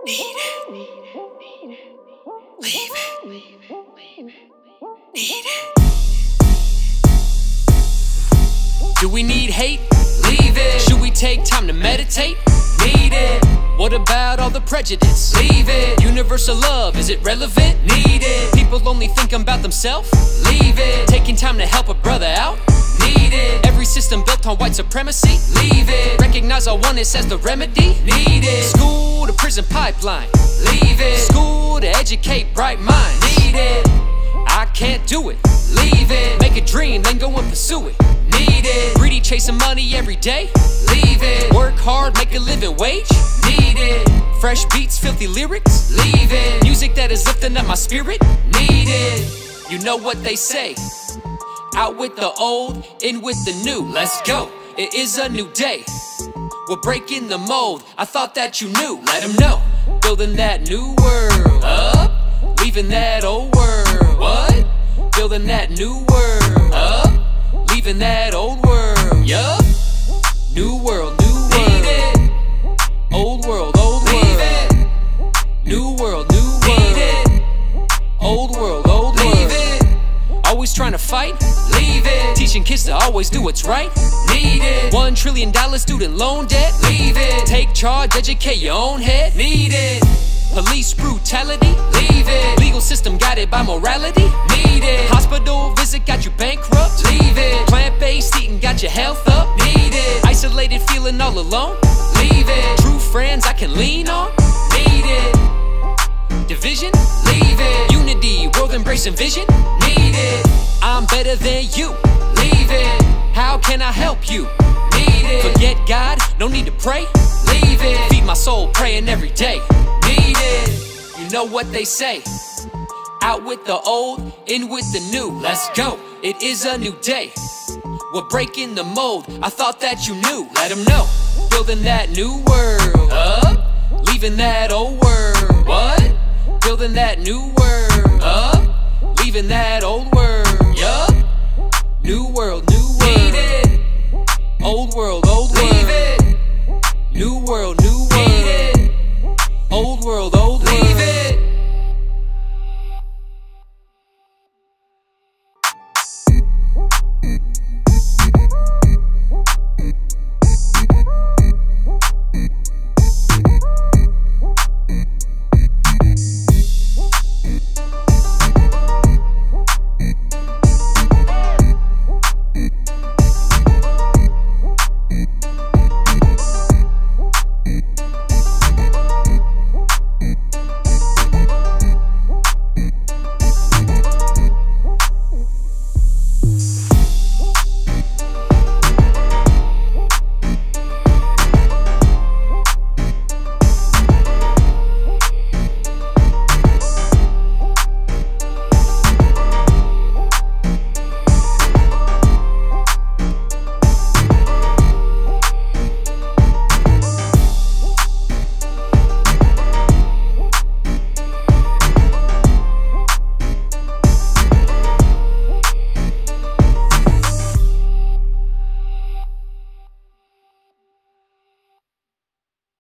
Need it. Leave it. Need it. Do we need hate? Leave it. Should we take time to meditate? Need it. What about all the prejudice? Leave it. Universal love, is it relevant? Need it. People only think about themselves? Leave it. Taking time to help a brother out? Need it. Every system built on white supremacy? Leave it. Recognize our oneness as the remedy? Need it. School to prison pipeline? Leave it. School to educate bright minds? Need it. I can't do it. Leave it. Make a dream, then go and pursue it. Need it. Greedy chasing money every day? Leave it. Work hard, make a living wage? Need it. Fresh beats, filthy lyrics? Leave it. Music that is lifting up my spirit? Need it. You know what they say, out with the old, in with the new. Let's go, it is a new day. We're breaking the mold, I thought that you knew. Let them know, building that new world up, leaving that old world. What? Building that new world up, leaving that old world. Yup. New world, new world. Need it. Old world, old world. Leave it. New world, new world. Need it. Old world, old world. Leave it. Always trying to fight? Leave it. Teaching kids to always do what's right? Need it. $1 trillion student loan debt? Leave it. Take charge, educate your own head? Need it. Police brutality? Leave it. Legal system guided by morality? Need it. Hospital visit got you bankrupt? Leave it. Plant-based eating got your health up? Need it. Isolated feeling all alone? Leave it. True friends I can lean on? Need it. Division? Leave it. Unity, world embracing vision? Need it. I'm better than you? Leave it. How can I help you? Need it. Forget God, no need to pray? Leave it. Feed my soul, praying every day? Need it. You know what they say, out with the old, in with the new. Let's go, it is a new day. We're breaking the mold, I thought that you knew. Let them know, building that new world up, leaving that old world. What? Building that new world up, leaving that old world. Yup. New world, new world. Need it. Old world, old world. Leave it. New world, new world. Need it. Old world,